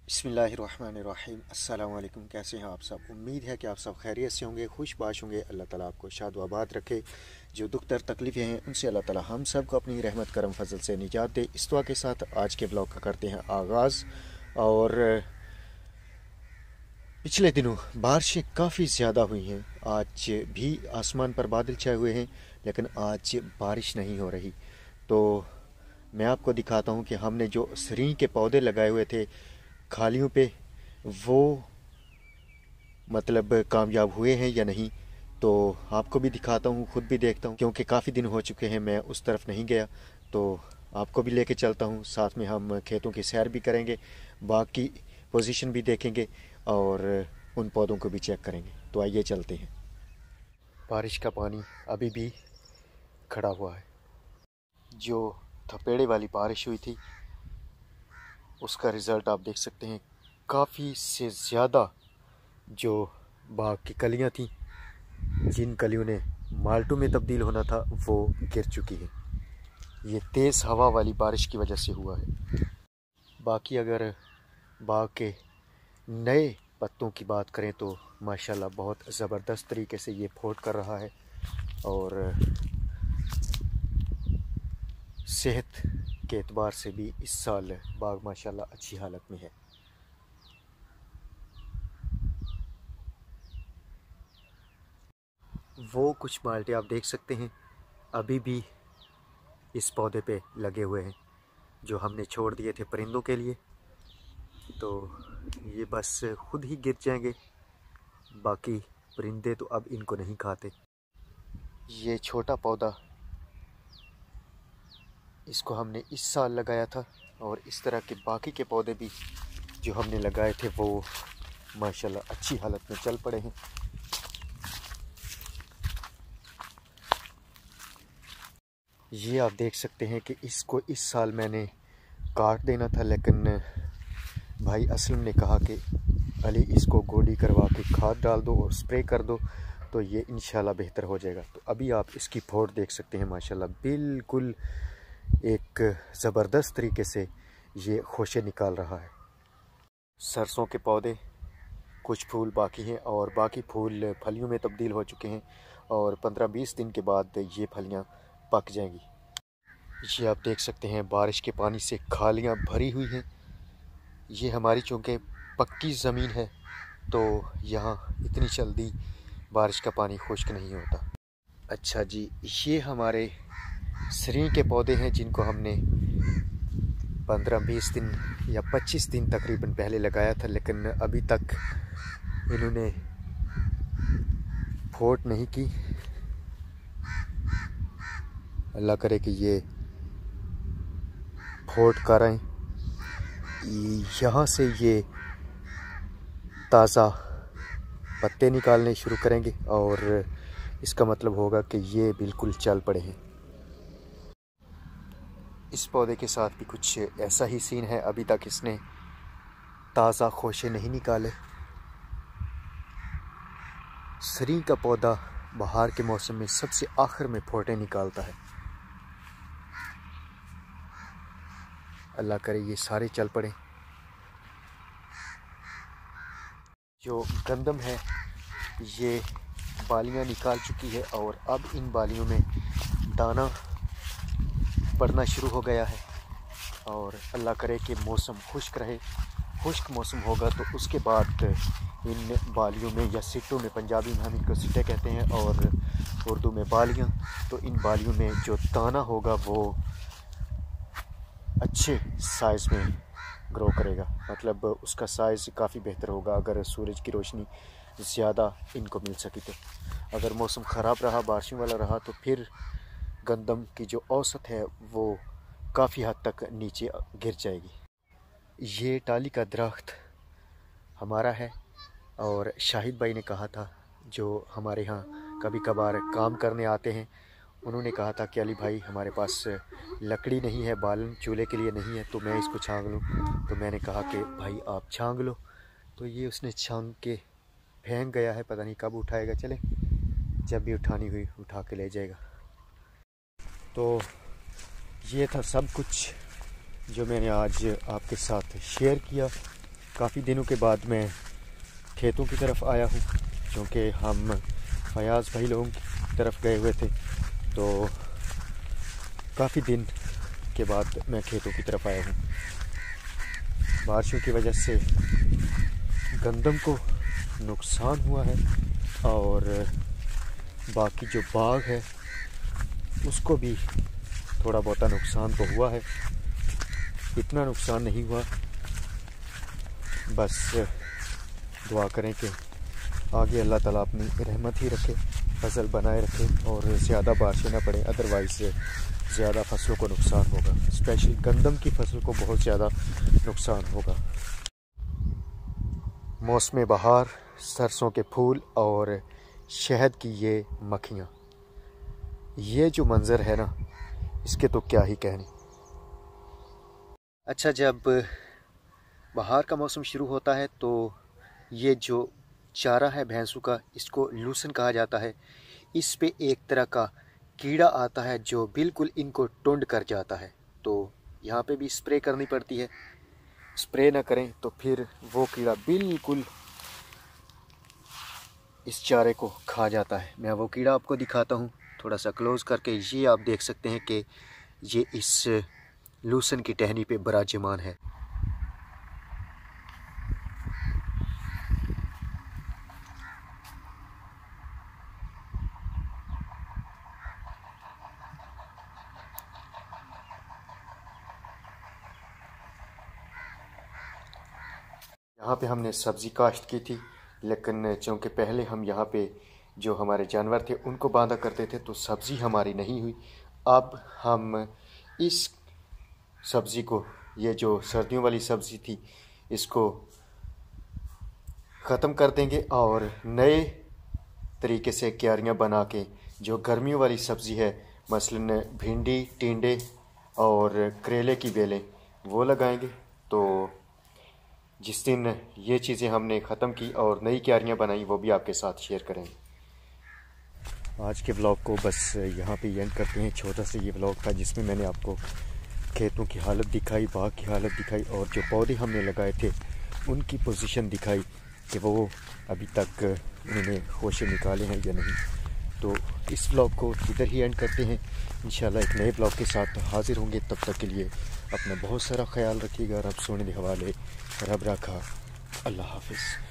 बिस्मिल्लाहिर्रहमानिर्रहीम। अस्सलाम वालेकुम। कैसे हैं आप सब? उम्मीद है कि आप सब खैरियत से होंगे, खुशबाश होंगे। अल्लाह ताला आपको शाद व आबाद रखे। जो दुख दर्द तकलीफ़ें हैं उनसे अल्लाह ताला हम सब को अपनी रहमत करम फजल से निजात दे। इस दुआ के साथ आज के ब्लॉग का करते हैं आगाज़। और पिछले दिनों बारिशें काफ़ी ज़्यादा हुई हैं। आज भी आसमान पर बादल छाए हुए हैं, लेकिन आज बारिश नहीं हो रही। तो मैं आपको दिखाता हूँ कि हमने जो सरीं के पौधे लगाए हुए थे खालियों पे, वो मतलब कामयाब हुए हैं या नहीं। तो आपको भी दिखाता हूँ, ख़ुद भी देखता हूँ, क्योंकि काफ़ी दिन हो चुके हैं मैं उस तरफ नहीं गया। तो आपको भी लेके चलता हूँ, साथ में हम खेतों की सैर भी करेंगे, बाकी पोजीशन भी देखेंगे और उन पौधों को भी चेक करेंगे। तो आइए चलते हैं। बारिश का पानी अभी भी खड़ा हुआ है। जो थपेड़े वाली बारिश हुई थी उसका रिज़ल्ट आप देख सकते हैं। काफ़ी से ज़्यादा जो बाग की कलियां थीं, जिन कलियों ने माल्टों में तब्दील होना था, वो गिर चुकी है। ये तेज़ हवा वाली बारिश की वजह से हुआ है। बाकी अगर बाग के नए पत्तों की बात करें तो माशाल्लाह बहुत ज़बरदस्त तरीके से ये फोट कर रहा है और सेहत के एतबार से भी इस साल बाग माशाल्लाह अच्छी हालत में है। वो कुछ माल्टे आप देख सकते हैं अभी भी इस पौधे पे लगे हुए हैं, जो हमने छोड़ दिए थे परिंदों के लिए। तो ये बस खुद ही गिर जाएंगे, बाकी परिंदे तो अब इनको नहीं खाते। ये छोटा पौधा, इसको हमने इस साल लगाया था और इस तरह के बाकी के पौधे भी जो हमने लगाए थे वो माशाल्लाह अच्छी हालत में चल पड़े हैं। ये आप देख सकते हैं कि इसको इस साल मैंने काट देना था, लेकिन भाई असलम ने कहा कि अली इसको गोडी करवा के खाद डाल दो और स्प्रे कर दो, तो ये इंशाल्लाह बेहतर हो जाएगा। तो अभी आप इसकी फोड़ देख सकते हैं, माशाल्लाह बिल्कुल एक ज़बरदस्त तरीके से ये खोशे निकाल रहा है। सरसों के पौधे कुछ फूल बाकी हैं और बाकी फूल फलियों में तब्दील हो चुके हैं और 15-20 दिन के बाद ये फलियां पक जाएंगी। ये आप देख सकते हैं बारिश के पानी से खालियां भरी हुई हैं। ये हमारी चूँकि पक्की ज़मीन है तो यहाँ इतनी जल्दी बारिश का पानी खुश्क नहीं होता। अच्छा जी, ये हमारे सरीं के पौधे हैं जिनको हमने 15-20 दिन या 25 दिन तकरीबन पहले लगाया था, लेकिन अभी तक इन्होंने फोट नहीं की। अल्लाह करे कि ये फोट कर आएँ। यहाँ से ये ताज़ा पत्ते निकालने शुरू करेंगे और इसका मतलब होगा कि ये बिल्कुल चल पड़े हैं। इस पौधे के साथ भी कुछ ऐसा ही सीन है, अभी तक इसने ताज़ा खोशे नहीं निकाले। सरीं का पौधा बहार के मौसम में सबसे आखिर में फोटे निकालता है। अल्लाह करे ये सारे चल पड़े। जो गंदम है ये बालियां निकाल चुकी है और अब इन बालियों में दाना पड़ना शुरू हो गया है और अल्लाह करे कि मौसम खुश्क रहे। खुश्क मौसम होगा तो उसके बाद इन बालियों में या सिट्टों में, पंजाबी में हम इनको सिट्टे कहते हैं और उर्दू में बालियां, तो इन बालियों में जो दाना होगा वो अच्छे साइज़ में ग्रो करेगा, मतलब उसका साइज़ काफ़ी बेहतर होगा अगर सूरज की रोशनी ज़्यादा इनको मिल सकी। तो अगर मौसम ख़राब रहा, बारिशों वाला रहा, तो फिर गंदम की जो औसत है वो काफ़ी हद तक नीचे गिर जाएगी। ये टाली का दरख्त हमारा है और शाहिद भाई ने कहा था, जो हमारे यहाँ कभी कभार काम करने आते हैं, उन्होंने कहा था कि अली भाई हमारे पास लकड़ी नहीं है, बालन चूल्हे के लिए नहीं है, तो मैं इसको छांग लूँ। तो मैंने कहा कि भाई आप छांग लो। तो ये उसने छांग के फेंक गया है, पता नहीं कब उठाएगा। चले, जब भी उठानी हुई उठा के ले जाएगा। तो ये था सब कुछ जो मैंने आज आपके साथ शेयर किया। काफ़ी दिनों के बाद मैं खेतों की तरफ आया हूँ, क्योंकि हम फयाज़ भाई लोगों की तरफ गए हुए थे। तो काफ़ी दिन के बाद मैं खेतों की तरफ आया हूँ। बारिशों की वजह से गंदम को नुकसान हुआ है और बाकी जो बाग है उसको भी थोड़ा बहुत नुकसान तो हुआ है। इतना नुकसान नहीं हुआ, बस दुआ करें कि आगे अल्लाह ताला अपनी रहमत ही रखे, फसल बनाए रखे और ज़्यादा बारिशें ना पड़े, अदरवाइज़ ज़्यादा फसलों को नुकसान होगा। स्पेशली गंदम की फसल को बहुत ज़्यादा नुकसान होगा। मौसम बहार, सरसों के फूल और शहद की ये मक्खियाँ, ये जो मंज़र है ना, इसके तो क्या ही कहने। अच्छा, जब बहार का मौसम शुरू होता है तो ये जो चारा है भैंसों का, इसको लूसन कहा जाता है। इस पे एक तरह का कीड़ा आता है जो बिल्कुल इनको टुंड कर जाता है। तो यहाँ पे भी स्प्रे करनी पड़ती है। स्प्रे ना करें तो फिर वो कीड़ा बिल्कुल इस चारे को खा जाता है। मैं वो कीड़ा आपको दिखाता हूँ थोड़ा सा क्लोज करके। ये आप देख सकते हैं कि ये इस लूसन की टहनी पे बराजमान है। यहाँ पे हमने सब्ज़ी काश्त की थी, लेकिन चूँकि पहले हम यहाँ पे जो हमारे जानवर थे उनको बांधा करते थे तो सब्ज़ी हमारी नहीं हुई। अब हम इस सब्ज़ी को, ये जो सर्दियों वाली सब्ज़ी थी, इसको ख़त्म कर देंगे और नए तरीके से क्यारियाँ बना के जो गर्मियों वाली सब्ज़ी है, मसलन भिंडी, टिंडे और करेले की बेलें, वो लगाएंगे। तो जिस दिन ये चीज़ें हमने ख़त्म की और नई क्यारियाँ बनाई, वो भी आपके साथ शेयर करेंगे। आज के व्लॉग को बस यहाँ पे एंड करते हैं। छोटा सा ये व्लॉग था जिसमें मैंने आपको खेतों की हालत दिखाई, बाग की हालत दिखाई और जो पौधे हमने लगाए थे उनकी पोजीशन दिखाई कि वो अभी तक उन्होंने होशे निकाले हैं या नहीं। तो इस व्लॉग को इधर ही एंड करते हैं। इंशाल्लाह एक नए व्लॉग के साथ हाजिर होंगे। तब तक के लिए अपना बहुत सारा ख्याल रखिएगा। रब सोने के हवाले, रब रखा, अल्लाह हाफिज़।